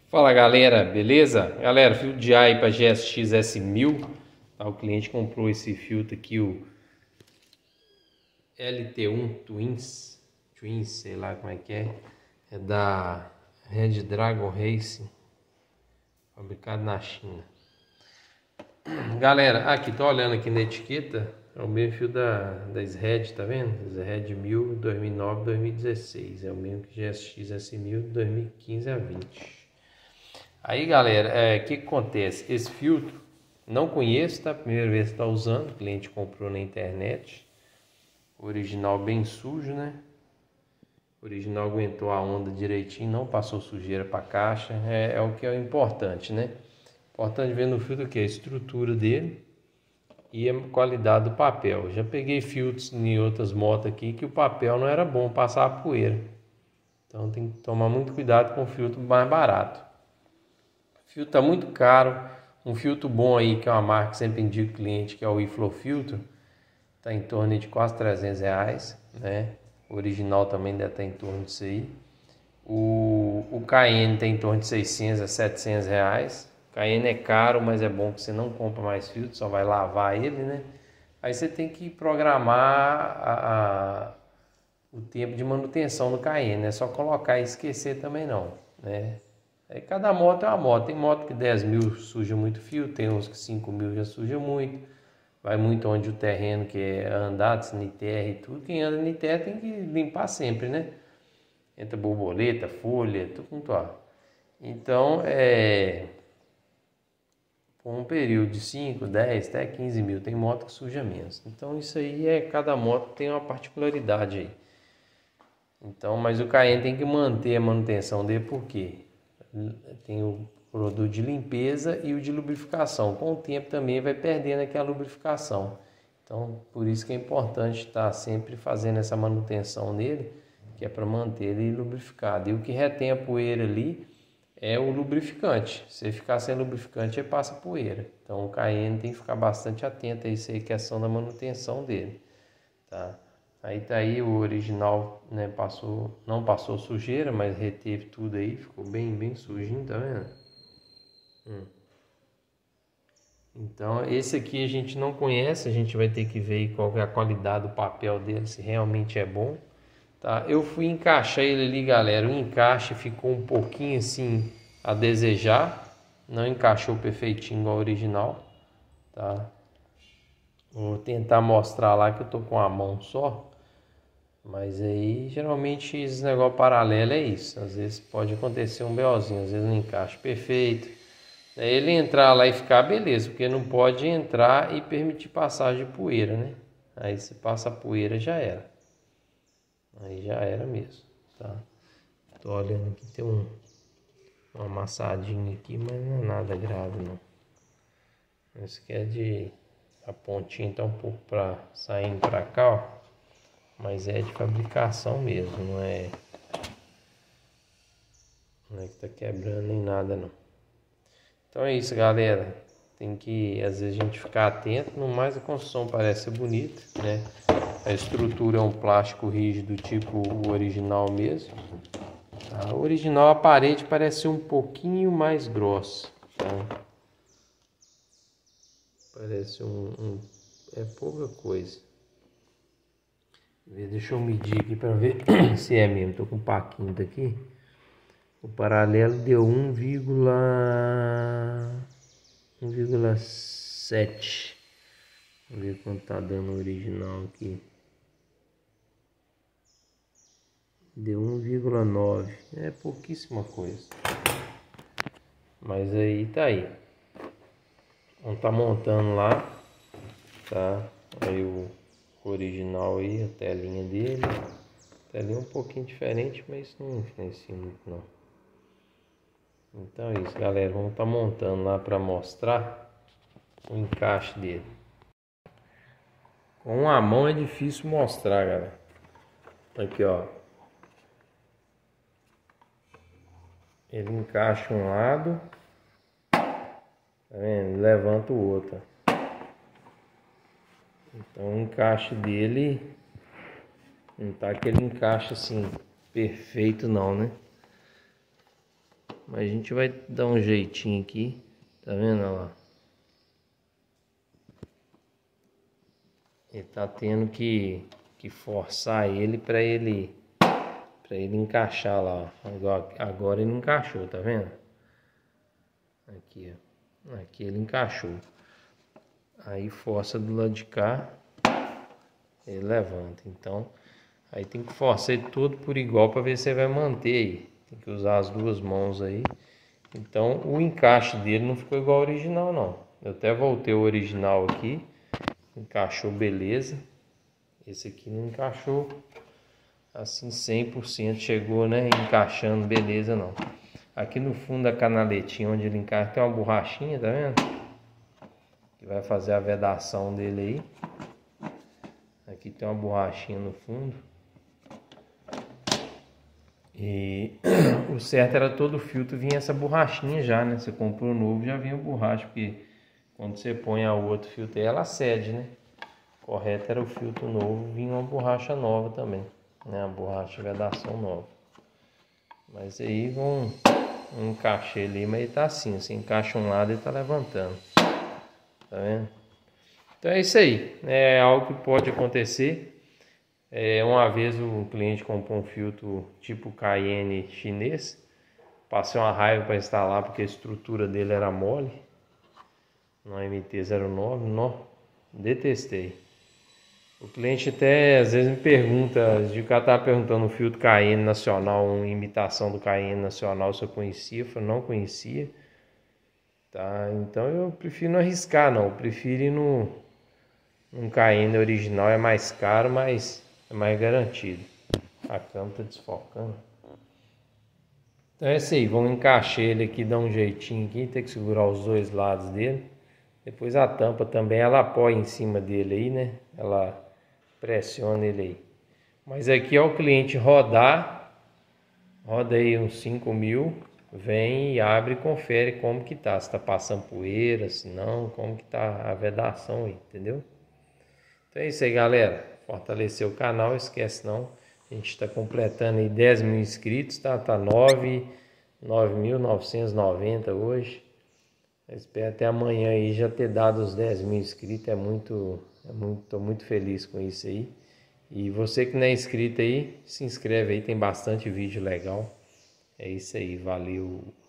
Fala galera, beleza? Galera, fio de ar aí para GSX S1000, tá? O cliente comprou esse filtro aqui, o LT1 Twins, sei lá como é que é da Red Dragon Racing, fabricado na China. Galera, aqui, tô olhando aqui na etiqueta, é o mesmo fio da SRED, tá vendo? SRED 1000, 2009, 2016, é o mesmo que GSX S1000, 2015 a 20. Aí galera, o que acontece? Esse filtro, não conheço, tá? Primeira vez que está usando, o cliente comprou na internet. Original bem sujo, né? O original aguentou a onda direitinho, não passou sujeira para a caixa. É o que é importante, né? Importante ver no filtro que é a estrutura dele e a qualidade do papel. Já peguei filtros em outras motos aqui que o papel não era bom, passava poeira. Então tem que tomar muito cuidado com o filtro mais barato. O filtro está muito caro. Um filtro bom aí, que é uma marca que sempre indico o cliente, que é o iFlow Filtro, está em torno de quase R$300, né? O original também deve estar em torno disso aí. O Cayenne tem em torno de 600 a R$700. O Cayenne é caro, mas é bom que você não compra mais filtro, só vai lavar ele, né? Aí você tem que programar o tempo de manutenção do Cayenne, não é só colocar e esquecer também não, né? Aí cada moto é uma moto, tem moto que 10 mil suja muito fio, tem uns que 5 mil já suja muito, vai muito onde o terreno que é andado, em terra e tudo, quem anda em terra tem que limpar sempre, né? Entra borboleta, folha, tudo com tudo. Então, por um período de 5, 10, até 15 mil, tem moto que suja menos. Então isso aí cada moto tem uma particularidade aí. Então, mas o Cayenne tem que manter a manutenção dele, por quê? Tem o produto de limpeza e o de lubrificação. Com o tempo também vai perdendo aquela lubrificação. Então, por isso que é importante estar sempre fazendo essa manutenção nele, que é para manter ele lubrificado. E o que retém a poeira ali é o lubrificante. Se ficar sem lubrificante, ele passa poeira. Então, o Cayenne tem que ficar bastante atento a isso aí, questão da manutenção dele, tá? Aí tá aí o original, né, não passou sujeira, mas reteve tudo aí, ficou bem sujinho, tá vendo? Então esse aqui a gente não conhece, a gente vai ter que ver qual é a qualidade do papel dele, se realmente é bom, tá? Eu fui encaixar ele ali, galera, o encaixe ficou um pouquinho assim a desejar, não encaixou perfeitinho igual ao original, tá? Vou tentar mostrar lá que eu tô com a mão só. Mas aí, geralmente, esse negócio paralelo é isso. Às vezes pode acontecer um BOzinho, às vezes não encaixa perfeito. Aí ele entrar lá e ficar, beleza, porque não pode entrar e permitir passagem de poeira, né? Aí se passa a poeira, já era. Aí já era mesmo, tá? Tô olhando aqui, tem uma amassadinha aqui, mas não é nada grave, não. Esse aqui é de... A pontinha tá um pouco saindo pra cá, ó. Mas é de fabricação mesmo, não é que tá quebrando nem nada não. Então é isso, galera. Tem que às vezes a gente ficar atento. No mais, a construção parece ser bonita, né? A estrutura é um plástico rígido tipo o original mesmo, tá? O original, a parede parece ser um pouquinho mais grossa, tá? Parece é pouca coisa. Deixa eu medir aqui para ver se é mesmo. Tô com o paquinho aqui. O paralelo deu 1,7. Vamos ver quanto tá dando o original aqui. Deu 1,9. É pouquíssima coisa. Mas aí tá aí. Vamos tá montando lá, tá? Aí o original aí, a telinha dele. A telinha é um pouquinho diferente, mas não influencia muito não. Então é isso, galera. Vamos estar montando lá para mostrar o encaixe dele. Com a mão é difícil mostrar, galera. Aqui, ó. Ele encaixa um lado. Tá vendo? Levanta o outro. Então o encaixe dele não tá aquele encaixe assim perfeito não, né? Mas a gente vai dar um jeitinho aqui. Tá vendo, olha lá? Ele tá tendo que forçar ele para ele encaixar lá, ó. Agora ele encaixou, tá vendo? Aqui, ó. Aqui ele encaixou. Aí força do lado de cá, ele levanta. Então, aí tem que forçar ele todo por igual para ver se ele vai manter aí. Tem que usar as duas mãos aí. Então, o encaixe dele não ficou igual ao original, não. Eu até voltei o original aqui. Encaixou beleza. Esse aqui não encaixou assim 100%. Chegou, né? Encaixando beleza, não. Aqui no fundo da canaletinha onde ele encaixa tem uma borrachinha, tá vendo? Que vai fazer a vedação dele aí. Aqui tem uma borrachinha no fundo. E o certo era todo filtro vinha essa borrachinha já, né? Você comprou novo, já vinha borracha, porque quando você põe a outro filtro aí, ela cede, né? Correto era o filtro novo, vinha uma borracha nova também, né? A borracha vedação nova. Mas aí vão encaixar ele aí, mas ele tá assim, você encaixa um lado e tá levantando. Tá vendo? Então é isso aí, é algo que pode acontecer. Uma vez o cliente comprou um filtro tipo Cayenne chinês, passei uma raiva para instalar porque a estrutura dele era mole, no MT-09, não, detestei. O cliente até às vezes me pergunta, de cá estava perguntando o filtro Cayenne nacional, uma imitação do Cayenne nacional, se eu conhecia, eu falei, não conhecia. Tá, então eu prefiro não arriscar, não, eu prefiro ir no Cayenne original, é mais caro, mas é mais garantido. A câmera tá desfocando. Então é isso aí, vamos encaixar ele aqui, dar um jeitinho aqui, tem que segurar os dois lados dele. Depois a tampa também, ela apoia em cima dele aí, né? Ela pressiona ele aí. Mas aqui é o cliente rodar, roda aí uns 5.000, vem e abre e confere como que tá. Se tá passando poeira, se não, como que tá a vedação aí, entendeu? Então é isso aí, galera. Fortalecer o canal, esquece não. A gente está completando aí 10.000 inscritos, tá? Tá 9.990 hoje. Eu espero até amanhã aí já ter dado os 10.000 inscritos. Tô muito feliz com isso aí. E você que não é inscrito aí, se inscreve aí, tem bastante vídeo legal. É isso aí, valeu.